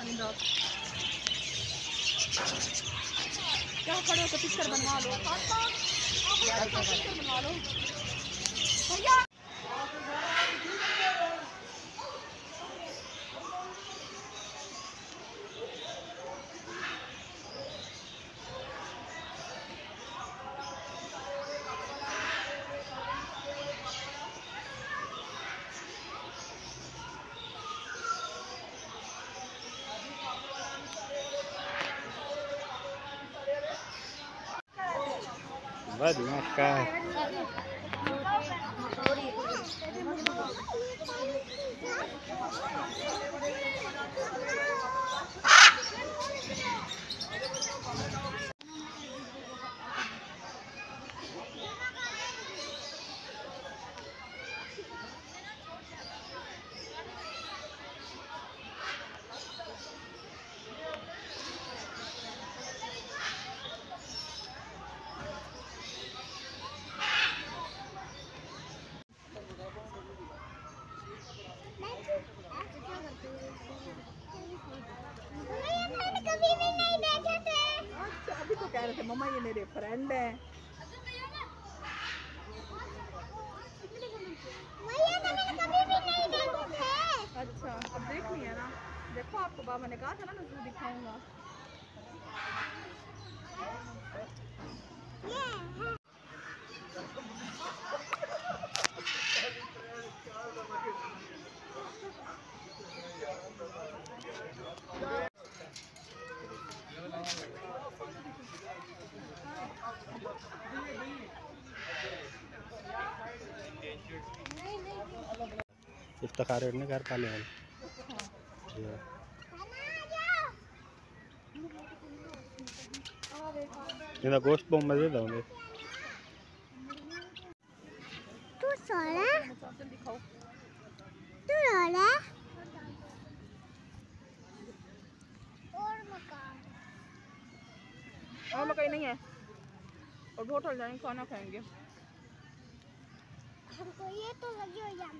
अंदर क्या खड़े हो तो पिक्चर बनवा लो, पिक्चर बनवा लो भैया। अभी तो कह रहे थे मम्मा ये मेरे फ्रेंड हैं। अच्छा अब देख लिया ना, देखो आपको बाबा ने कहा था ना मैं जरूर दिखाऊंगा। इफ्तिखार ने घर पाले हैं ये गोश्त बहुत मजेदार होंगे। तू सोला तू रोला और मकई नहीं है और होटल जाएंगे खाना खाएंगे। हमको ये तो लगी हो जाए।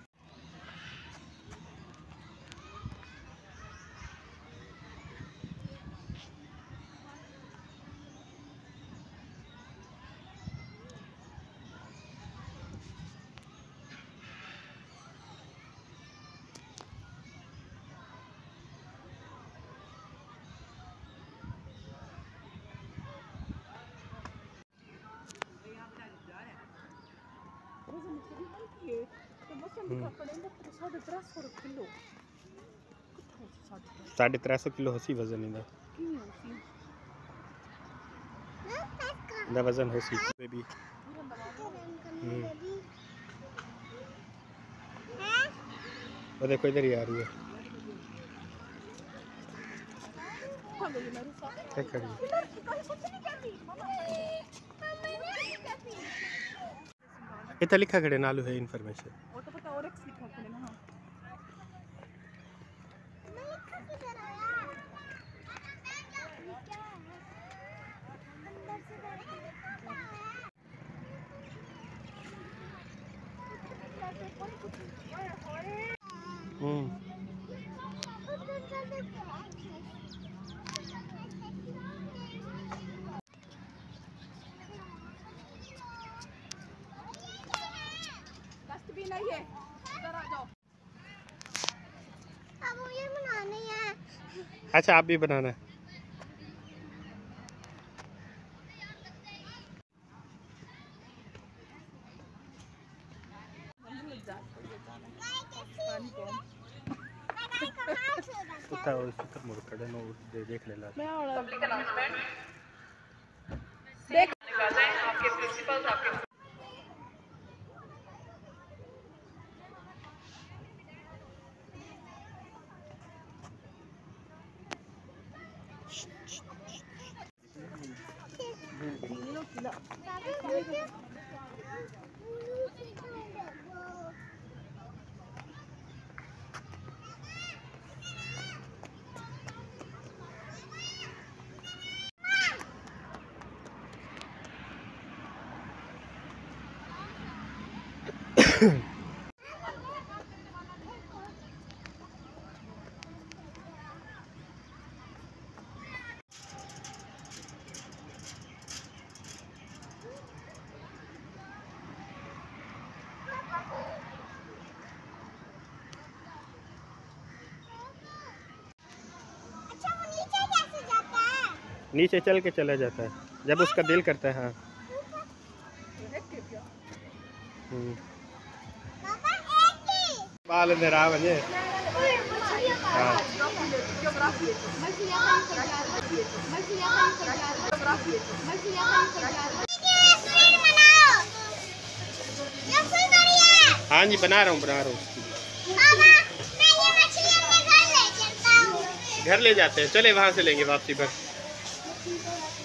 साढ़े 300 किलो हसी वजन इंदा वजन हसी बेबी। वो देखो इधर ही आ रही है। इतना लिखा खड़े नालू है इन्फॉर्मेशन। वो तो पता और एक्स लिखा खड़े ना। डस्टबिन नहीं है, इधर आ जाओ। अब ये बनाने हैं। अच्छा आप भी बनाना है। देख लेना देख आपके प्रिंसिपल आपके नीचे चल के चला जाता है जब उसका दिल करता है। हाँ पापा एक ही बाल अंदर आ बजे। हाँ हाँ जी बना रहा हूँ पापा मैं ये मछली अपने घर ले चलता हूँ। घर ले जाते हैं, चले वहाँ से लेंगे वापसी पर।